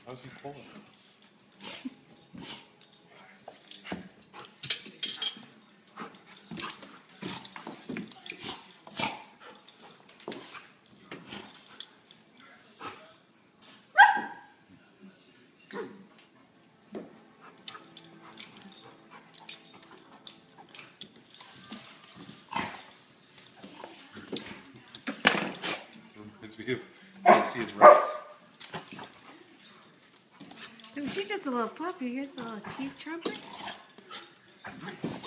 How's he pulling? Reminds me of I see his reps. She's just a little puppy. Gets a little teeth trumpet.